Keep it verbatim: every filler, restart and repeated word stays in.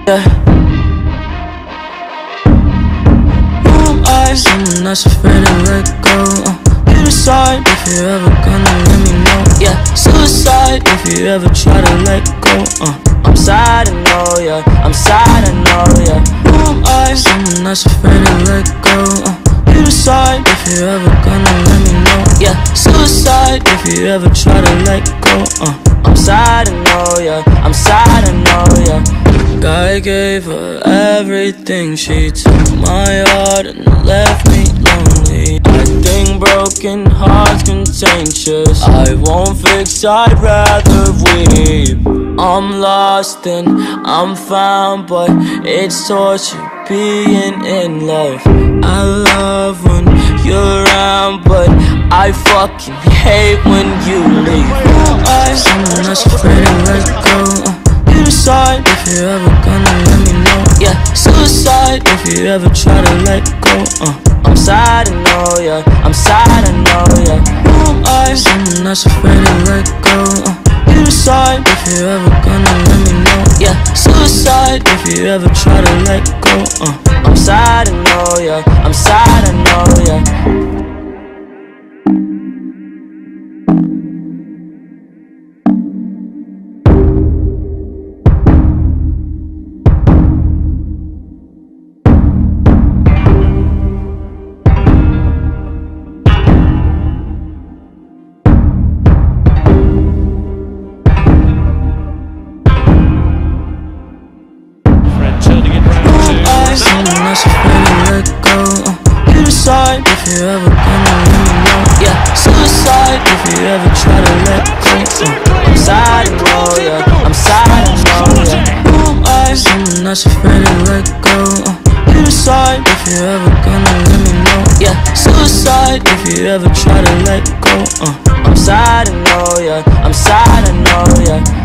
Yeah. Who am I? Someone that's afraid to let go. uh, You decide if you're ever gonna let me know. Yeah, suicide if you ever try to let go. uh, I'm sad, I know, yeah. I'm sad, I know, yeah. Who am I? Someone that's afraid to let go. uh, You decide if you're ever gonna let me know. Yeah, suicide if you ever try to let go. uh, I'm sad, I know, yeah. I'm sad, I know, yeah. I gave her everything. She took my heart and left me lonely. I think broken hearts contagious. I won't fix, I'd rather weep. I'm lost and I'm found, but it's torture being in love. I love when you're around, but I fucking hate when you leave. I'm someone that's afraid to let go. uh, You decide if you're ever gonna let me know. Yeah, suicide if you ever try to let go. uh, I'm sad, I know, yeah. I'm sad, I know, yeah. Who am I? Someone that's afraid to let go. uh, You decide if you're ever gonna let me know. Yeah, suicide if you ever try to let go. uh, I'm sad, I know, yeah. I'm sad, I know, yeah. Someone that's afraid to let go. uh, You decide if you're ever gonna let me know. Yeah, suicide if you ever try to let go. uh, I'm sad, I know, yeah. I'm sad, I know, yeah. Who am I? Someone that's afraid to let go. uh, You decide if you're ever gonna let me know. Yeah, suicide if you ever try to let go. uh, I'm sad, I know, yeah. I'm sad, I know, yeah.